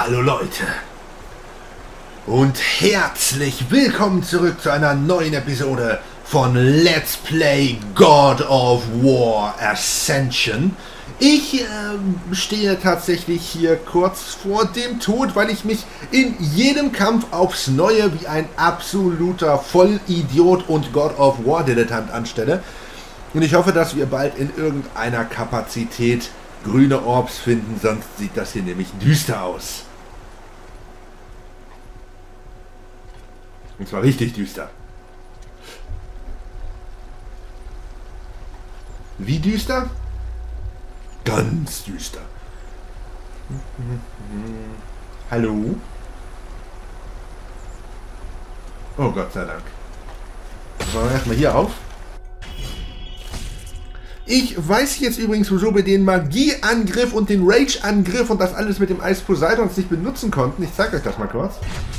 Hallo Leute und herzlich willkommen zurück zu einer neuen Episode von Let's Play God of War Ascension. Ich stehe tatsächlich hier kurz vor dem Tod, weil ich mich in jedem Kampf aufs Neue wie ein absoluter Vollidiot und God of War Dilettant anstelle. Und ich hoffe, dass wir bald in irgendeiner Kapazität grüne Orbs finden, sonst sieht das hier nämlich düster aus. Und zwar richtig düster. Wie düster? Ganz düster. Hallo? Oh Gott sei Dank. Machen wir erstmal hier auf. Ich weiß jetzt übrigens, wieso wir den Magieangriff und den Rage-Angriff und das alles mit dem Eis Poseidons nicht benutzen konnten. Ich zeige euch das mal kurz.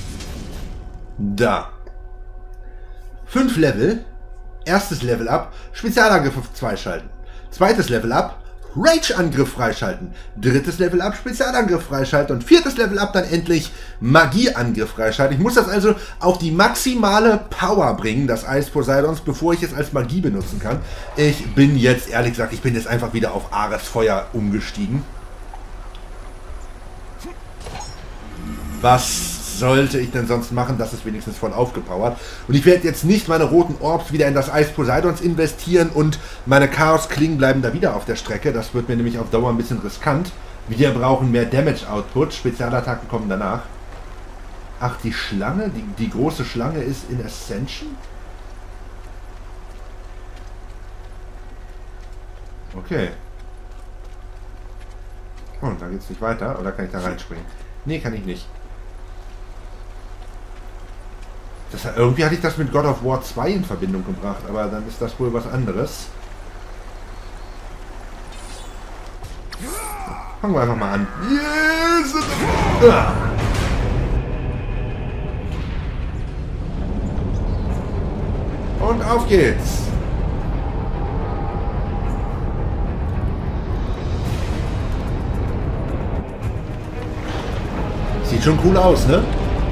Da. 5 Level. Erstes Level up. Spezialangriff auf 2 schalten. Zweites Level up. Rage-Angriff freischalten. Drittes Level up. Spezialangriff freischalten. Und viertes Level up dann endlich Magieangriff freischalten. Ich muss das also auf die maximale Power bringen, das Eis Poseidons, bevor ich es als Magie benutzen kann. Ich bin jetzt, ehrlich gesagt, ich bin jetzt einfach wieder auf Ares Feuer umgestiegen. Was sollte ich denn sonst machen? Das ist wenigstens voll aufgepowert. Und ich werde jetzt nicht meine roten Orbs wieder in das Eis Poseidons investieren und meine Chaos-Klingen bleiben da wieder auf der Strecke. Das wird mir nämlich auf Dauer ein bisschen riskant. Wir brauchen mehr Damage-Output. Spezialattacken kommen danach. Ach, die Schlange? Die große Schlange ist in Ascension? Okay. Oh, und da geht's nicht weiter. Oder kann ich da reinspringen? Nee, kann ich nicht. Irgendwie hatte ich das mit God of War 2 in Verbindung gebracht, aber dann ist das wohl was anderes. Fangen wir einfach mal an. Yes! Und auf geht's! Sieht schon cool aus, ne?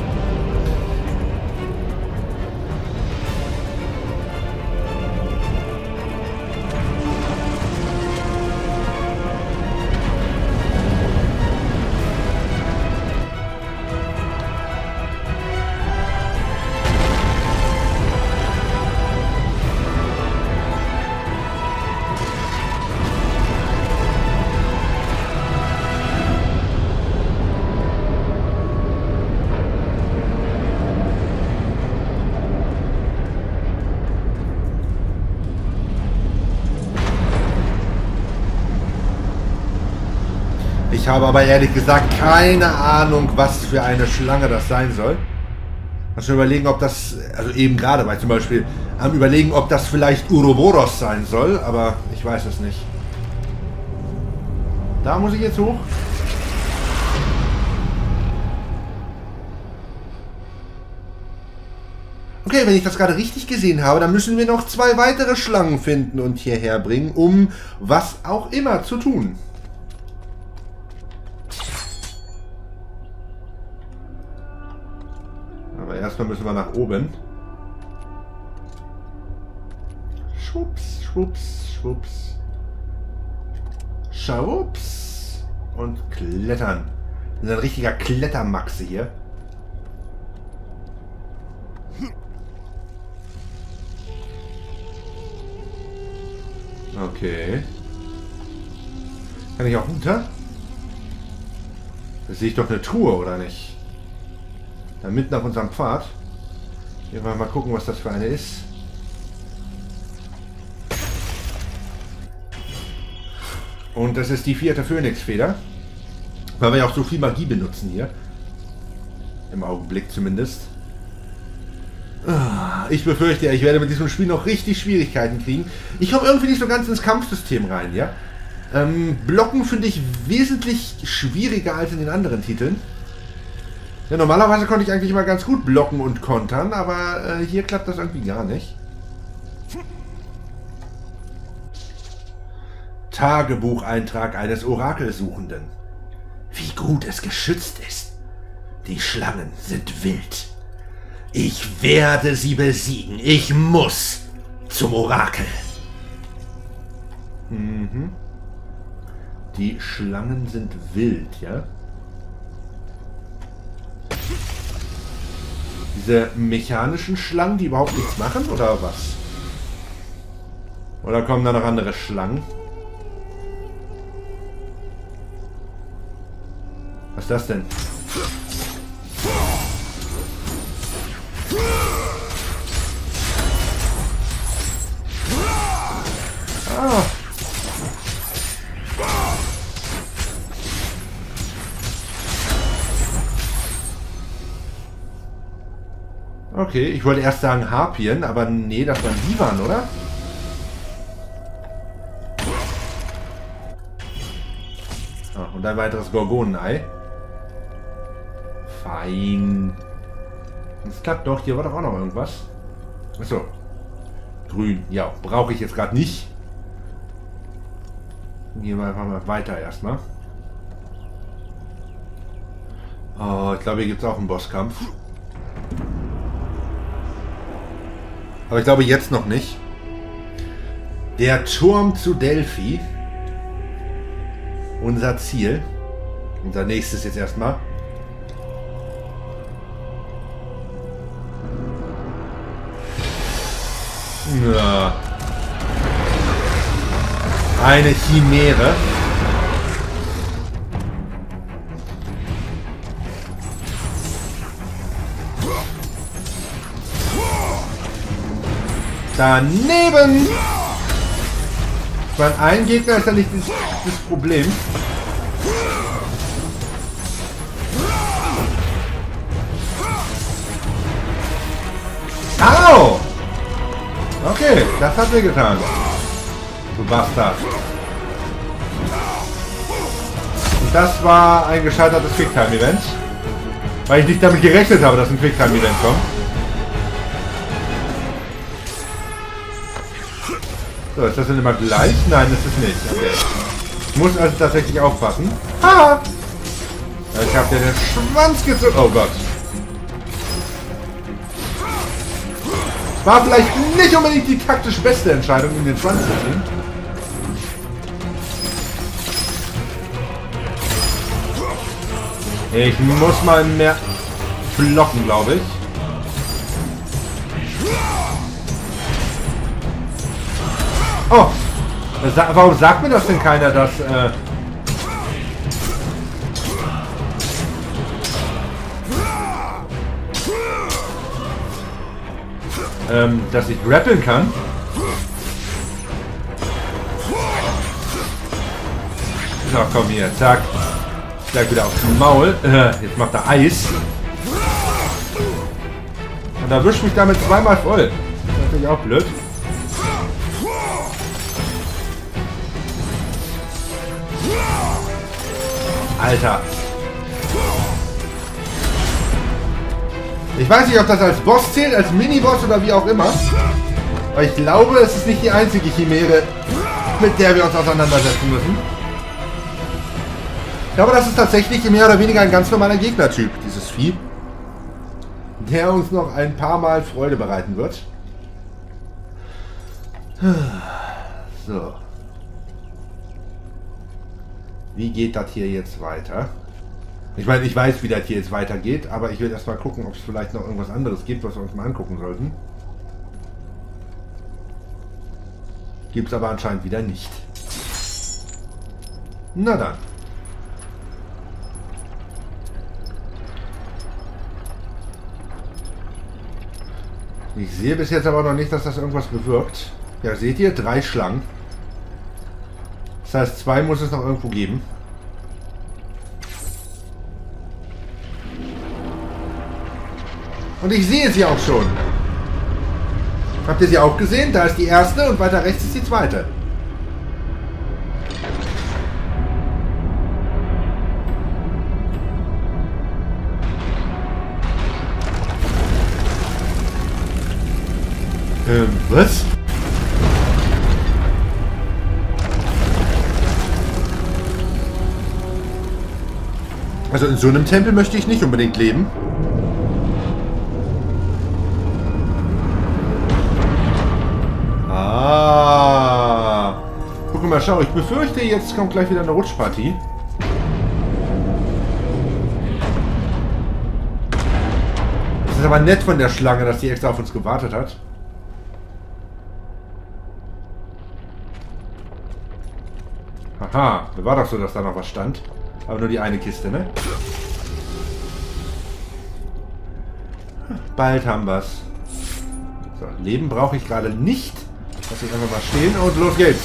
Ich habe aber ehrlich gesagt keine Ahnung, was für eine Schlange das sein soll. Mal schon überlegen, ob das, also eben gerade war ich zum Beispiel am Überlegen, ob das vielleicht Uroboros sein soll, aber ich weiß es nicht. Da muss ich jetzt hoch. Okay, wenn ich das gerade richtig gesehen habe, dann müssen wir noch 2 weitere Schlangen finden und hierher bringen, um was auch immer zu tun. Aber erstmal müssen wir nach oben. Schwupps, schwupps, schwupps. Schwupps. Und klettern. Wir sind ein richtiger Klettermaxe hier. Okay. Kann ich auch runter? Da sehe ich doch eine Truhe, oder nicht? Da mitten auf unserem Pfad. Hier wollen wir mal gucken, was das für eine ist. Und das ist die 4. Phönixfeder. Weil wir ja auch so viel Magie benutzen hier. Im Augenblick zumindest. Ich befürchte, ich werde mit diesem Spiel noch richtig Schwierigkeiten kriegen. Ich komme irgendwie nicht so ganz ins Kampfsystem rein, ja. Blocken finde ich wesentlich schwieriger als in den anderen Titeln. Ja, normalerweise konnte ich eigentlich immer ganz gut blocken und kontern, aber hier klappt das irgendwie gar nicht. Tagebucheintrag eines Orakelsuchenden. Wie gut es geschützt ist. Die Schlangen sind wild. Ich werde sie besiegen. Ich muss zum Orakel. Mhm. Die Schlangen sind wild, ja? Diese mechanischen Schlangen, die überhaupt nichts machen, oder was? Oder kommen da noch andere Schlangen? Was ist das denn? Ah. Okay, ich wollte erst sagen Harpien, aber nee, das waren die waren, oder? Ah, und ein weiteres Gorgonenei. Fein. Das klappt doch. Hier war doch auch noch irgendwas. Achso. Grün. Ja, brauche ich jetzt gerade nicht. Gehen wir einfach mal weiter erstmal. Oh, ich glaube, hier gibt es auch einen Bosskampf. Aber ich glaube jetzt noch nicht. Der Turm zu Delphi. Unser Ziel. Unser nächstes jetzt erstmal. Ja. Eine Chimäre. Daneben! Weil ein Gegner ist ja nicht das Problem. Au! Okay, das hat mir getan. Du Bastard. Und das war ein gescheitertes Quicktime-Event. Weil ich nicht damit gerechnet habe, dass ein Quicktime-Event kommt. So, ist das denn immer gleich? Nein, das ist nicht. Okay. Ich muss also tatsächlich aufpassen. Ha! Ich habe dir den Schwanz gezogen. Oh Gott. War vielleicht nicht unbedingt die taktisch beste Entscheidung, in den Schwanz zu ziehen. Ich muss mal mehr blocken, glaube ich. Oh! Warum sagt mir das denn keiner, dass... dass ich grappeln kann? So, komm hier, zack. Gleich wieder aufs Maul. Jetzt macht er Eis. Und erwischt mich damit zweimal voll. Das ist natürlich auch blöd. Alter. Ich weiß nicht, ob das als Boss zählt, als Mini-Boss oder wie auch immer. Aber ich glaube, es ist nicht die einzige Chimäre, mit der wir uns auseinandersetzen müssen. Ich glaube, das ist tatsächlich mehr oder weniger ein ganz normaler Gegnertyp, dieses Vieh. Der uns noch ein paar Mal Freude bereiten wird. So. Wie geht das hier jetzt weiter? Ich meine, ich weiß, wie das hier jetzt weitergeht, aber ich will erst mal gucken, ob es vielleicht noch irgendwas anderes gibt, was wir uns mal angucken sollten. Gibt es aber anscheinend wieder nicht. Na dann. Ich sehe bis jetzt aber noch nicht, dass das irgendwas bewirkt. Ja, seht ihr? 3 Schlangen. Das heißt, 2 muss es noch irgendwo geben. Und ich sehe sie auch schon. Habt ihr sie auch gesehen? Da ist die erste und weiter rechts ist die zweite. Was? Also in so einem Tempel möchte ich nicht unbedingt leben. Ah. Guck mal, schau, ich befürchte, jetzt kommt gleich wieder eine Rutschpartie. Das ist aber nett von der Schlange, dass die extra auf uns gewartet hat. Haha, war doch so, dass da noch was stand. Aber nur die eine Kiste, ne? Bald haben wir's. So, Leben brauche ich gerade nicht. Lass ich einfach mal stehen und los geht's.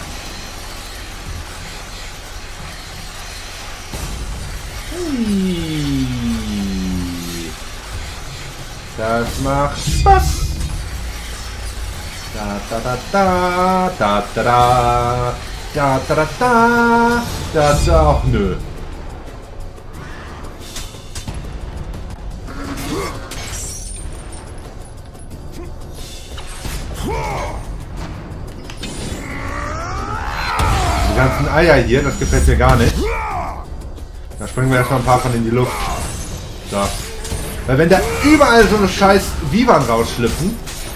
Das macht Spaß. Da da da da da da da da da da da da. Ach nö. Die ganzen Eier hier, das gefällt mir gar nicht. Da springen wir erstmal ein paar von in die Luft. So. Weil wenn da überall so eine scheiß Vivan rausschlüpfen.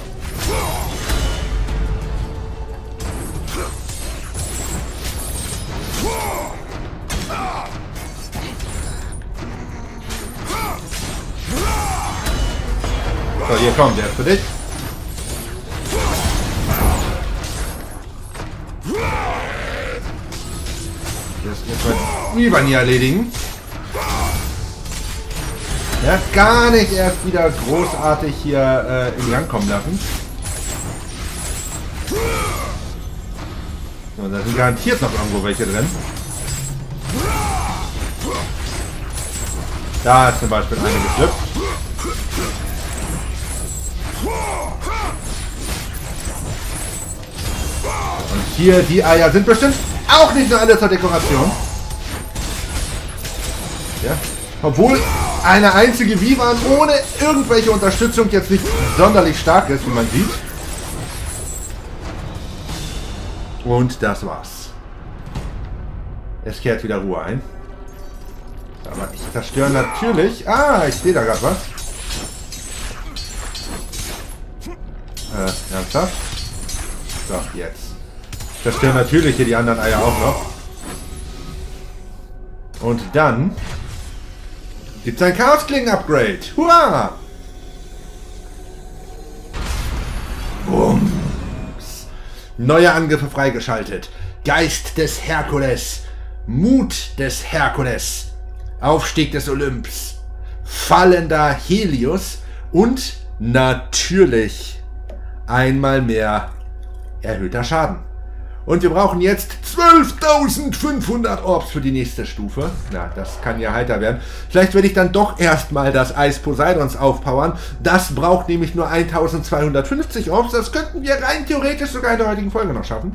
So, hier kommt der ist für dich. Jetzt mal Vivan hier erledigen. Ja, gar nicht erst wieder großartig hier in Gang kommen lassen. So, da sind garantiert noch irgendwo welche drin. Da ist zum Beispiel eine geschlüpft. Und hier die Eier sind bestimmt auch nicht nur alle zur Dekoration. Ja, obwohl eine einzige Vivan ohne irgendwelche Unterstützung jetzt nicht sonderlich stark ist, wie man sieht. Und das war's. Es kehrt wieder Ruhe ein. Aber ich zerstöre natürlich... Ah, ich sehe da gerade was. Ernsthaft? So, jetzt. Ich zerstöre natürlich hier die anderen Eier auch noch. Und dann... gibt es ein Chaosklingen-Upgrade. Hurra! Bums. Neue Angriffe freigeschaltet. Geist des Herkules. Mut des Herkules. Aufstieg des Olymps. Fallender Helios. Und natürlich einmal mehr erhöhter Schaden. Und wir brauchen jetzt 12.500 Orbs für die nächste Stufe. Na, das kann ja heiter werden. Vielleicht werde ich dann doch erstmal das Eis Poseidons aufpowern. Das braucht nämlich nur 1.250 Orbs. Das könnten wir rein theoretisch sogar in der heutigen Folge noch schaffen.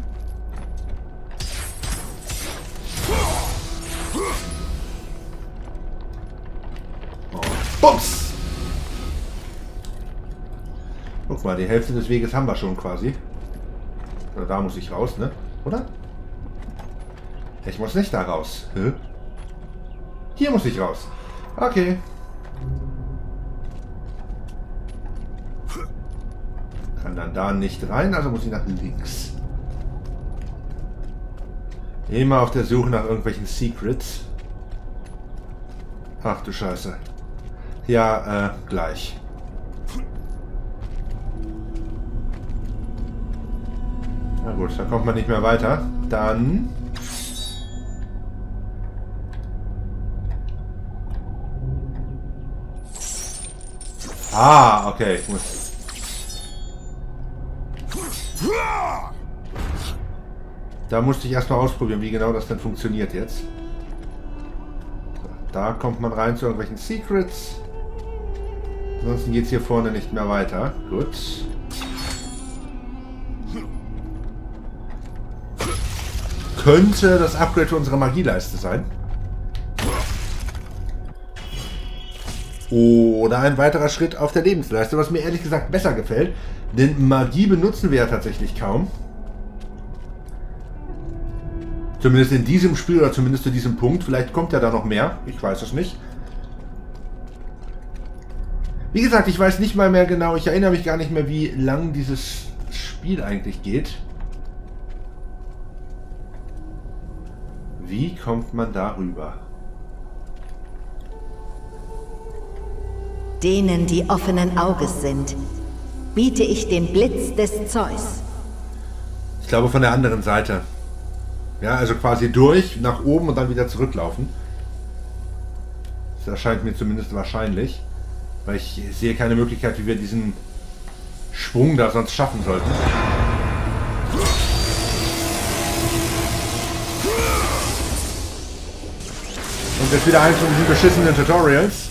Und bums! Guck mal, die Hälfte des Weges haben wir schon quasi. Da muss ich raus, ne? Oder? Ich muss nicht da raus. Hä? Hier muss ich raus. Okay. Kann dann da nicht rein, also muss ich nach links. Immer auf der Suche nach irgendwelchen Secrets. Ach du Scheiße. Ja, gleich. Na gut, da kommt man nicht mehr weiter. Dann... Ah, okay. Ich muss... Da musste ich erstmal ausprobieren, wie genau das denn funktioniert jetzt. So, da kommt man rein zu irgendwelchen Secrets. Ansonsten geht es hier vorne nicht mehr weiter. Gut. Könnte das Upgrade für unsere Magieleiste sein. Oder ein weiterer Schritt auf der Lebensleiste, was mir ehrlich gesagt besser gefällt. Denn Magie benutzen wir ja tatsächlich kaum. Zumindest in diesem Spiel oder zumindest zu diesem Punkt. Vielleicht kommt ja da noch mehr. Ich weiß es nicht. Wie gesagt, ich weiß nicht mal mehr genau. Ich erinnere mich gar nicht mehr, wie lang dieses Spiel eigentlich geht. Wie kommt man darüber? Denen, die offenen Auges sind, biete ich den Blitz des Zeus. Ich glaube von der anderen Seite. Ja, also quasi durch, nach oben und dann wieder zurücklaufen. Das erscheint mir zumindest wahrscheinlich. Weil ich sehe keine Möglichkeit, wie wir diesen Sprung da sonst schaffen sollten. Und jetzt wieder eins von diesen beschissenen Tutorials.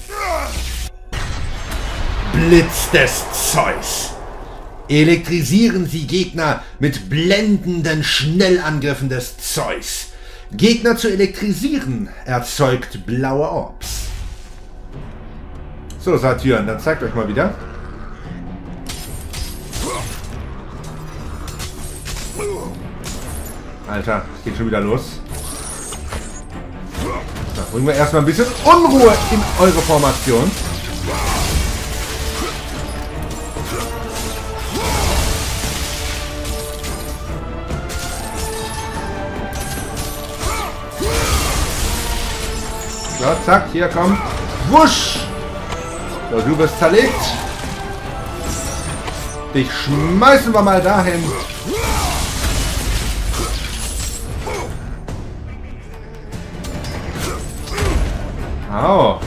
Blitz des Zeus. Elektrisieren Sie Gegner mit blendenden Schnellangriffen des Zeus. Gegner zu elektrisieren erzeugt blaue Orbs. So, Satyren, dann zeigt euch mal wieder. Alter, es geht schon wieder los. Da bringen wir erstmal ein bisschen Unruhe in eure Formation. So, zack, hier kommt. Wusch! So, du bist zerlegt. Dich schmeißen wir mal dahin. Au.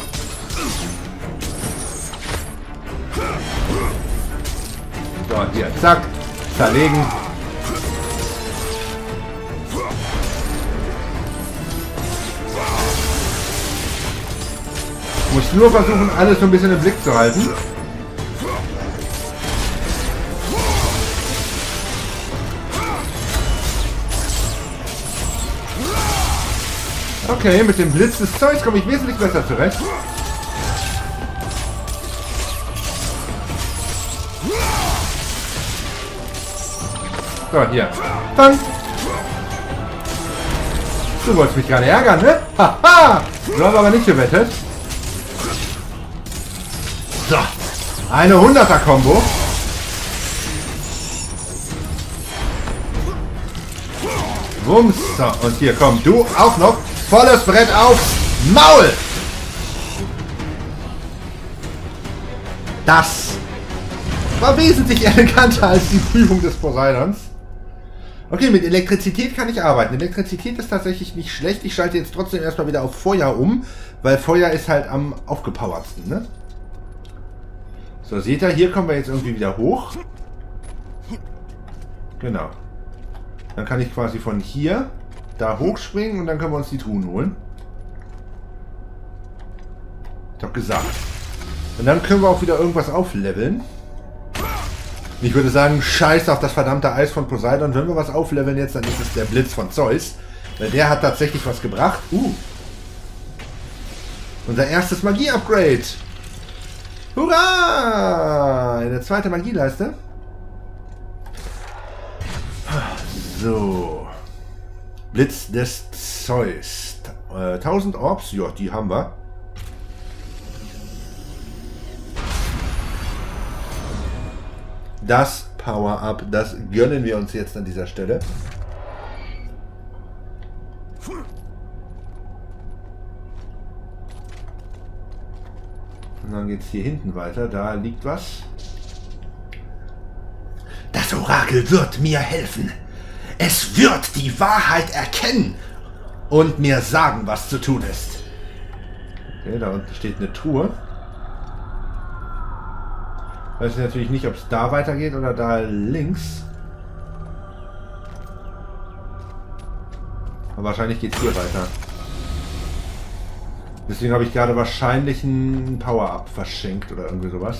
So, hier, zack. Zerlegen. Muss nur versuchen, alles so ein bisschen im Blick zu halten. Okay, mit dem Blitz des Zeus komme ich wesentlich besser zurecht. So, hier. Fang! Du wolltest mich gerade ärgern, ne? Haha! So haben wir aber nicht gewettet. So, eine 100er-Kombo. Wumms. So, und hier komm, du auch noch. Volles Brett aufs Maul. Das war wesentlich eleganter als die Prüfung des Poseidons. Okay, mit Elektrizität kann ich arbeiten. Elektrizität ist tatsächlich nicht schlecht. Ich schalte jetzt trotzdem erstmal wieder auf Feuer um, weil Feuer ist halt am aufgepowertsten, ne? So, seht ihr, hier kommen wir jetzt irgendwie wieder hoch. Genau. Dann kann ich quasi von hier da hochspringen und dann können wir uns die Truhen holen. Doch gesagt. Und dann können wir auch wieder irgendwas aufleveln. Ich würde sagen, scheiß auf das verdammte Eis von Poseidon. Wenn wir was aufleveln jetzt, dann ist es der Blitz von Zeus. Weil der hat tatsächlich was gebracht. Unser erstes Magie-Upgrade. Hurra! Eine zweite Magieleiste. So. Blitz des Zeus. 1000 Orbs. Ja, die haben wir. Das Power-Up, das gönnen wir uns jetzt an dieser Stelle. Und dann geht es hier hinten weiter. Da liegt was. Das Orakel wird mir helfen. Es wird die Wahrheit erkennen und mir sagen, was zu tun ist. Okay, da unten steht eine Truhe. Weiß natürlich nicht, ob es da weitergeht oder da links. Aber wahrscheinlich geht es hier weiter. Deswegen habe ich gerade wahrscheinlich ein Power-Up verschenkt oder irgendwie sowas.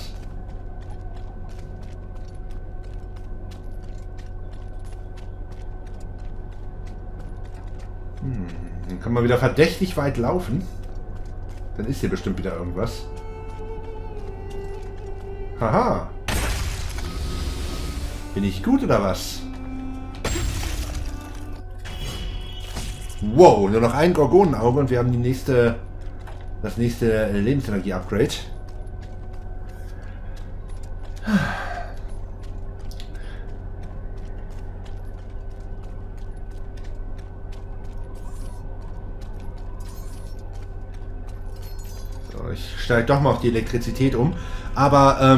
Dann kann man wieder verdächtig weit laufen. Dann ist hier bestimmt wieder irgendwas. Haha. Bin ich gut oder was? Wow, nur noch ein Gorgonenauge und wir haben das nächste Lebensenergie-Upgrade. So, ich steige doch mal auf die Elektrizität um. Aber,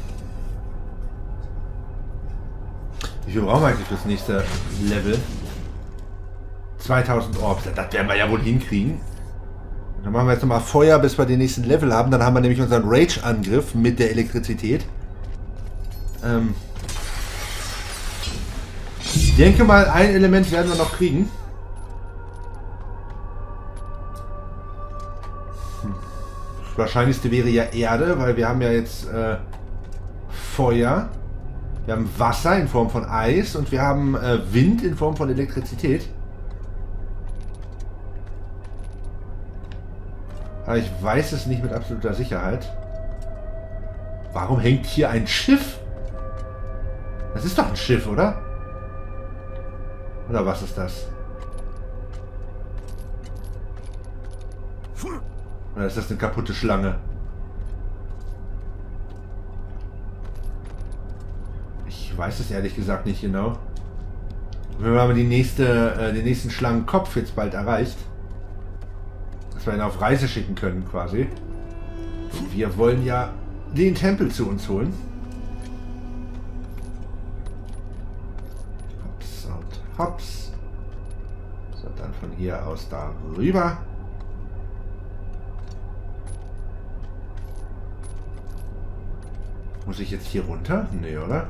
wie viel brauchen wir eigentlich fürs nächste Level? 2000 Orbs, das werden wir ja wohl hinkriegen. Dann machen wir jetzt nochmal Feuer, bis wir den nächsten Level haben. Dann haben wir nämlich unseren Rage-Angriff mit der Elektrizität. Ich denke mal, ein Element werden wir noch kriegen. Das Wahrscheinlichste wäre ja Erde, weil wir haben ja jetzt Feuer. Wir haben Wasser in Form von Eis und wir haben Wind in Form von Elektrizität. Aber ich weiß es nicht mit absoluter Sicherheit. Warum hängt hier ein Schiff? Das ist doch ein Schiff, oder? Oder was ist das? Oder ist das eine kaputte Schlange? Ich weiß es ehrlich gesagt nicht genau. Wenn man den nächsten Schlangenkopf jetzt bald erreicht, dass wir ihn auf Reise schicken können quasi. Und wir wollen ja den Tempel zu uns holen. Hops und hops. So, dann von hier aus da rüber. Muss ich jetzt hier runter? Nee, oder?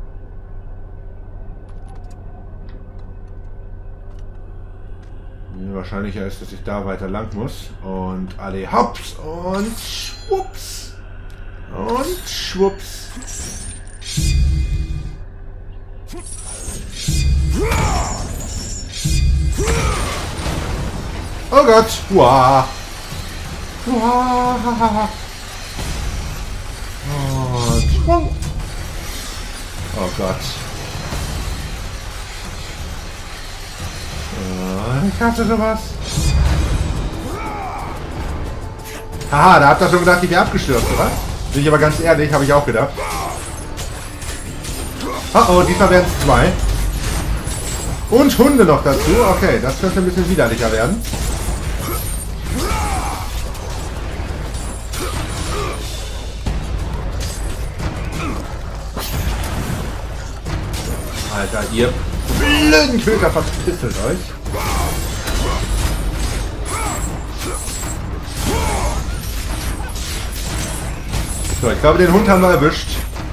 Wahrscheinlicher ist, dass ich da weiter lang muss. Und alle hops und schwupps. Und schwupps. Oh Gott. Wow. Wow. Und Sprung. Oh Gott. Ich hasse sowas. Haha, da habt ihr schon gedacht, ich wäre abgestürzt, oder? Bin ich aber ganz ehrlich, habe ich auch gedacht. Oh, diesmal werden es 2. Und Hunde noch dazu. Okay, das könnte ein bisschen widerlicher werden. Alter, ihr blöden Köter, verpisst euch. So, ich glaube, den Hund haben wir erwischt.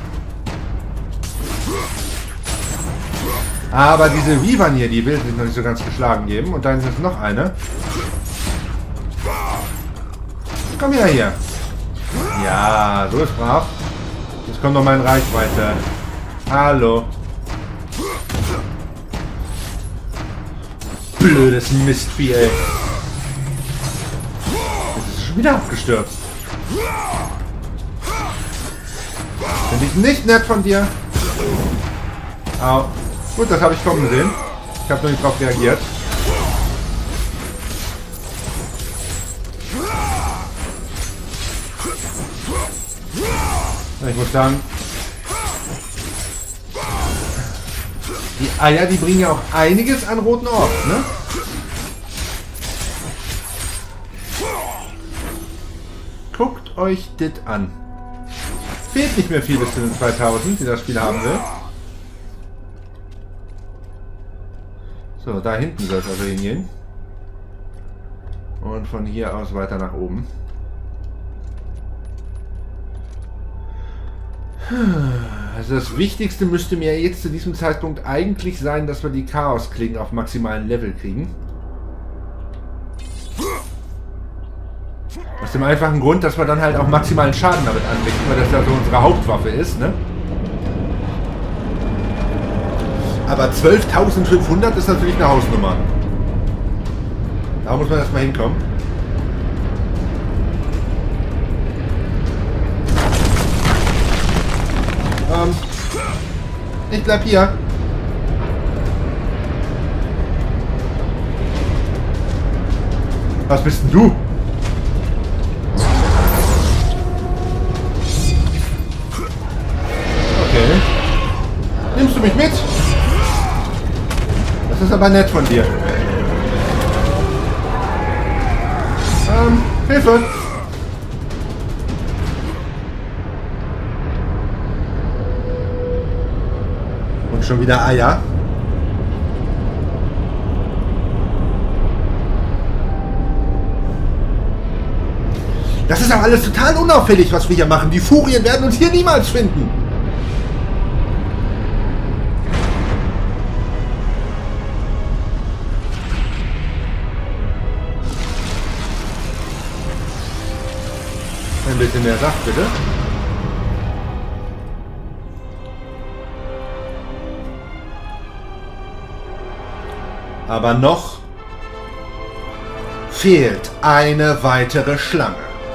Aber diese Vivern hier, die will sich noch nicht so ganz geschlagen geben. Und dann ist noch eine. Komm her hier. Ja, so ist brav. Jetzt kommt noch mal in Reichweite. Hallo. Blödes Mistvieh, ey. Jetzt ist es schon wieder abgestürzt. Finde ich nicht nett von dir. Au. Gut, das habe ich kommen sehen. Ich habe nur nicht drauf reagiert. Ich muss sagen, die Eier, die bringen ja auch einiges an roten Orbs, ne? Guckt euch das an. Fehlt nicht mehr viel bis zu den 2000, die das Spiel haben will. So, da hinten soll es also hingehen. Und von hier aus weiter nach oben. Also das Wichtigste müsste mir jetzt zu diesem Zeitpunkt eigentlich sein, dass wir die Chaos-Klingen auf maximalen Level kriegen. Aus dem einfachen Grund, dass wir dann halt auch maximalen Schaden damit anrichten, weil das ja so unsere Hauptwaffe ist, ne? Aber 12.500 ist natürlich eine Hausnummer. Da muss man erstmal hinkommen. Ich bleib hier. Was bist denn du? Okay. Nimmst du mich mit? Das ist aber nett von dir. Hilfe! Und schon wieder Eier. Das ist auch alles total unauffällig, was wir hier machen. Die Furien werden uns hier niemals finden. Ein bisschen mehr Saft, bitte. Aber noch fehlt eine weitere Schlange.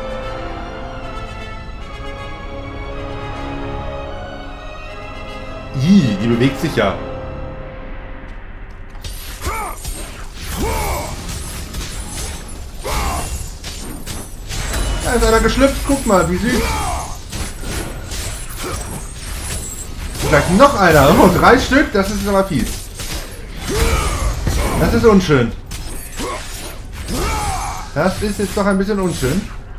Die bewegt sich ja. Da ist einer geschlüpft. Guck mal, wie süß. Und gleich noch einer. Oh, 3 Stück. Das ist aber fies. Das ist unschön. Das ist jetzt doch ein bisschen unschön.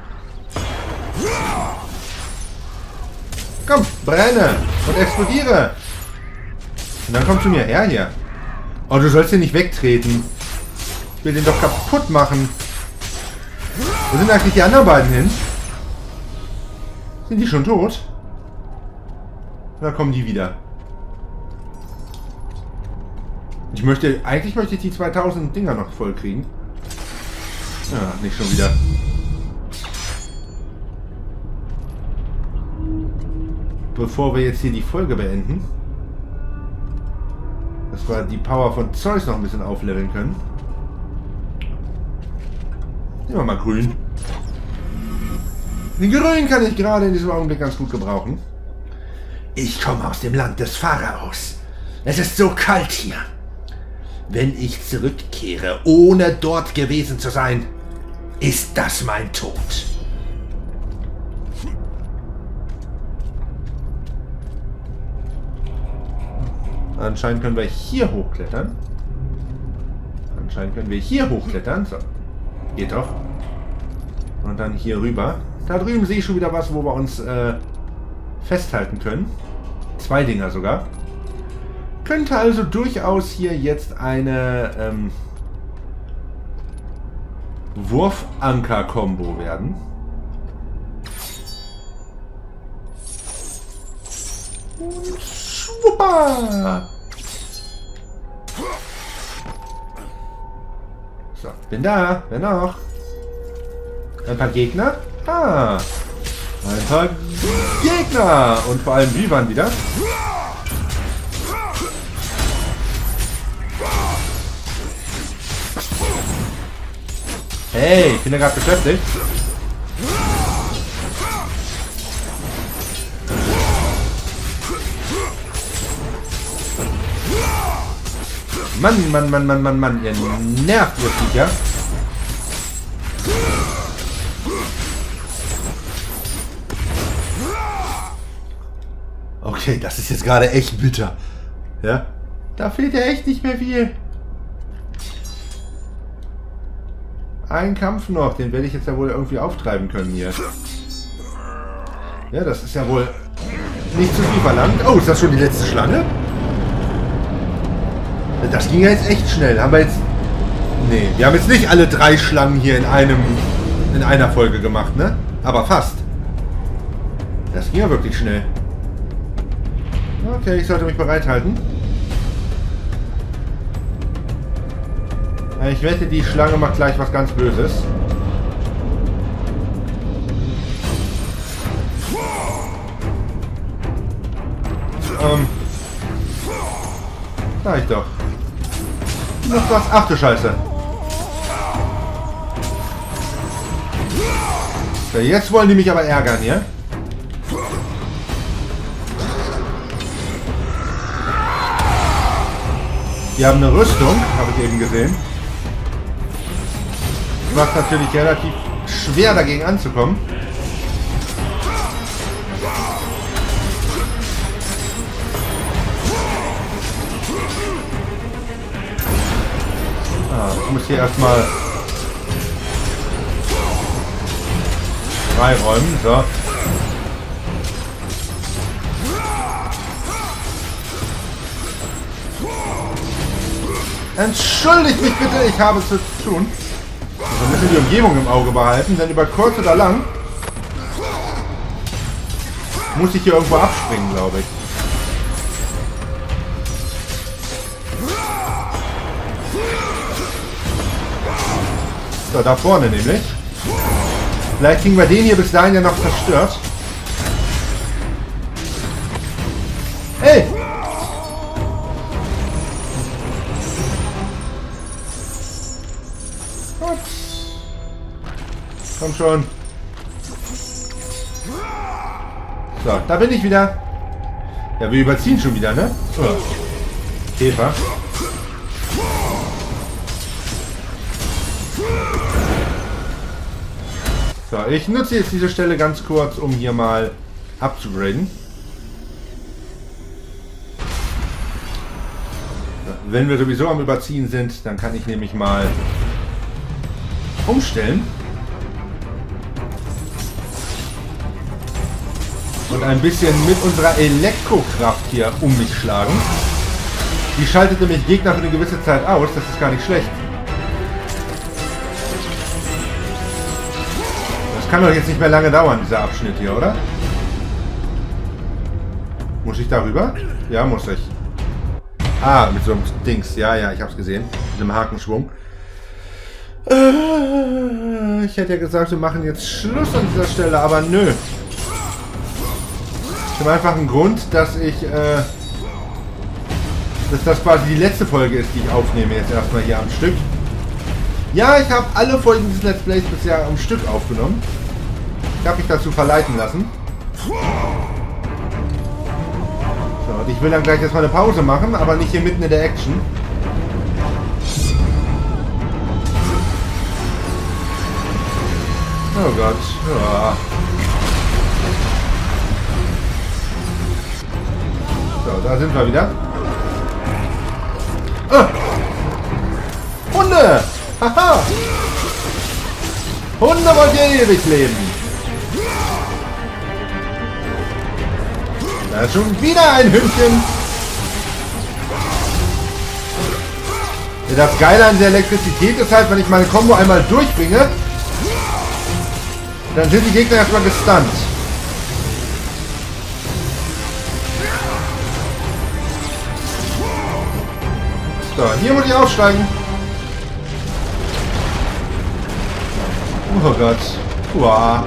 Komm, brenne und explodiere. Und dann komm zu mir her hier. Oh, du sollst den nicht wegtreten. Ich will den doch kaputt machen. Wo sind eigentlich die anderen beiden hin? Sind die schon tot? Oder kommen die wieder? Eigentlich möchte ich die 2000 Dinger noch voll kriegen. Ja, nicht schon wieder. Bevor wir jetzt hier die Folge beenden, dass wir die Power von Zeus noch ein bisschen aufleveln können. Nehmen wir mal grün. Den Grün kann ich gerade in diesem Augenblick ganz gut gebrauchen. Ich komme aus dem Land des Pharaos. Es ist so kalt hier. Wenn ich zurückkehre, ohne dort gewesen zu sein, ist das mein Tod. Anscheinend können wir hier hochklettern. So. Geht doch. Und dann hier rüber. Da drüben sehe ich schon wieder was, wo wir uns festhalten können. 2 Dinger sogar. Könnte also durchaus hier jetzt eine Wurfanker-Kombo werden. Und schwuppa! So, bin da. Wer noch? Ein paar Gegner? Ah! Ein paar Gegner! Und vor allem Wyvern wieder. Hey, ich bin ja gerade beschäftigt. Mann, ihr nervt wirklich, ja? Okay, das ist jetzt gerade echt bitter. Ja? Da fehlt ja echt nicht mehr viel. Ein Kampf noch, den werde ich jetzt ja wohl irgendwie auftreiben können hier. Ja, das ist ja wohl nicht zu viel verlangt. Oh, ist das schon die letzte Schlange? Das ging ja jetzt echt schnell. Haben wir jetzt... Nee, wir haben jetzt nicht alle 3 Schlangen hier in einer Folge gemacht, ne? Aber fast. Das ging ja wirklich schnell. Okay, ich sollte mich bereithalten. Ich wette, die Schlange macht gleich was ganz Böses. Sag ich doch. Noch was? Ach du Scheiße. So, jetzt wollen die mich aber ärgern hier. Die haben eine Rüstung, habe ich eben gesehen. macht natürlich relativ schwer dagegen anzukommen. Ich muss hier erstmal freiräumen. So. Entschuldigt mich bitte, ich habe zu tun. Also ein bisschen die Umgebung im Auge behalten, denn über kurz oder lang muss ich hier irgendwo abspringen, glaube ich. So, da vorne nämlich. Vielleicht kriegen wir den hier bis dahin ja noch zerstört. Hey! Komm schon. So, da bin ich wieder. Ja, wir überziehen schon wieder, ne? Oh. Käfer. So, ich nutze jetzt diese Stelle ganz kurz, um hier mal abzugraden. So, wenn wir sowieso am Überziehen sind, dann kann ich nämlich mal umstellen. Und ein bisschen mit unserer Elektrokraft hier um mich schlagen. Die schaltet nämlich Gegner für eine gewisse Zeit aus. Das ist gar nicht schlecht. Das kann doch jetzt nicht mehr lange dauern, dieser Abschnitt hier, oder? Muss ich darüber? Ja, muss ich. Ah, mit so einem Dings. Ja, ja, ich hab's gesehen. Mit einem Hakenschwung. Ich hätte ja gesagt, wir machen jetzt Schluss an dieser Stelle, aber nö. Zum einfachen Grund, dass ich, dass das quasi die letzte Folge ist, die ich aufnehme, jetzt erstmal hier am Stück. Ja, ich habe alle Folgen dieses Let's Plays bisher am Stück aufgenommen. Ich habe mich dazu verleiten lassen. So, und ich will dann gleich erstmal eine Pause machen, aber nicht hier mitten in der Action. Oh Gott. Ja. So, da sind wir wieder. Ah! Hunde! Haha! Hunde wollt ihr ewig leben! Da ist schon wieder ein Hündchen! Das Geile an der Elektrizität ist halt, wenn ich meine Combo einmal durchbringe, dann sind die Gegner erstmal gestunt. So, hier muss ich aussteigen. Oh Gott. Uah.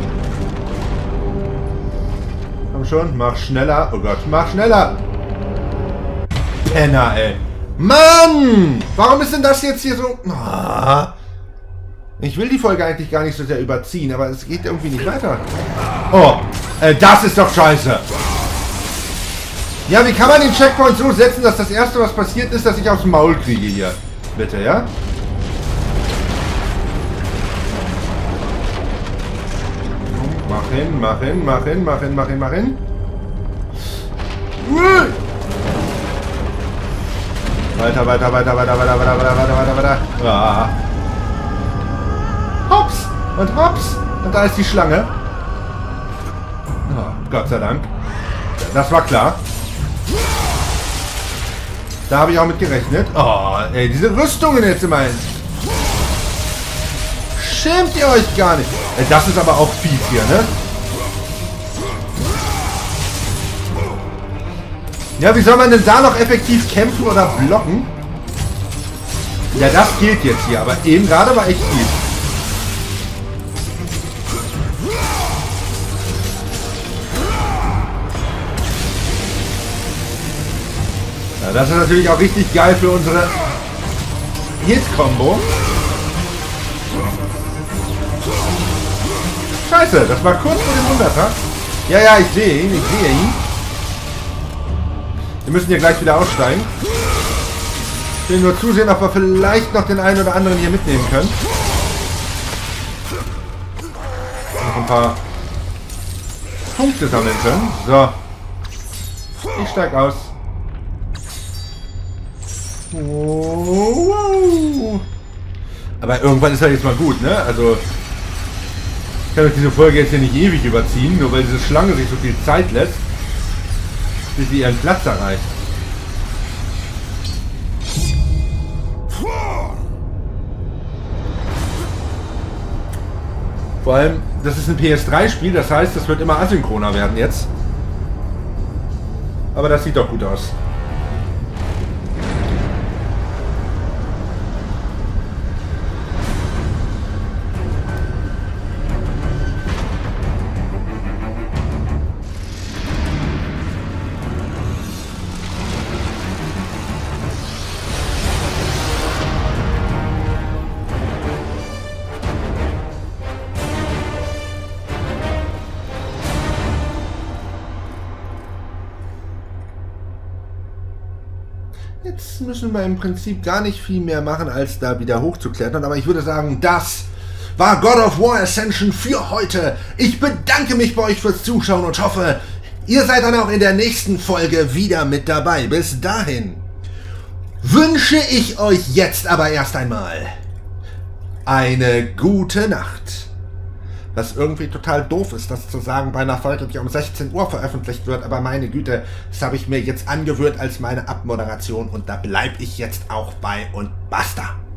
Komm schon, mach schneller. Oh Gott, mach schneller. Penner, ey. Mann! Warum ist denn das jetzt hier so... Ah. Ich will die Folge eigentlich gar nicht so sehr überziehen, aber es geht irgendwie nicht weiter. Oh, das ist doch scheiße. Ja, wie kann man den Checkpoint so setzen, dass das erste, was passiert, ist, dass ich aufs Maul kriege hier? Bitte, ja? Mach hin, mach hin, mach hin, mach hin, mach hin, mach hin. Weiter, weiter, weiter, weiter, weiter, weiter, weiter, weiter, weiter, weiter. Ah. Hops und hops. Und da ist die Schlange. Oh, Gott sei Dank. Das war klar. Da habe ich auch mit gerechnet. Oh, ey, diese Rüstungen jetzt immerhin. Schämt ihr euch gar nicht? Ey, das ist aber auch fies hier, ne? Ja, wie soll man denn da noch effektiv kämpfen oder blocken? Ja, das geht jetzt hier, aber eben gerade war echt fies. Das ist natürlich auch richtig geil für unsere Hit-Kombo. Scheiße, das war kurz vor dem 100er. Ja, ja, ich sehe ihn, ich sehe ihn. Wir müssen hier gleich wieder aussteigen. Ich will nur zusehen, ob wir vielleicht noch den einen oder anderen hier mitnehmen können. noch ein paar Punkte sammeln können. So. Ich steig aus. Oh. Aber irgendwann ist halt jetzt mal gut, ne? Also ich kann euch diese Folge jetzt hier nicht ewig überziehen, nur weil diese Schlange sich so viel Zeit lässt, bis sie ihren Platz erreicht. Vor allem, das ist ein PS3-Spiel, das heißt, das wird immer asynchroner werden jetzt. Aber das sieht doch gut aus. Jetzt müssen wir im Prinzip gar nicht viel mehr machen, als da wieder hochzuklettern. Aber ich würde sagen, das war God of War Ascension für heute. Ich bedanke mich bei euch fürs Zuschauen und hoffe, ihr seid dann auch in der nächsten Folge wieder mit dabei. Bis dahin wünsche ich euch jetzt aber erst einmal eine gute Nacht. Was irgendwie total doof ist, das zu sagen bei einer Folge, die um 16 Uhr veröffentlicht wird. Aber meine Güte, das habe ich mir jetzt angewöhnt als meine Abmoderation. Und da bleibe ich jetzt auch bei und basta.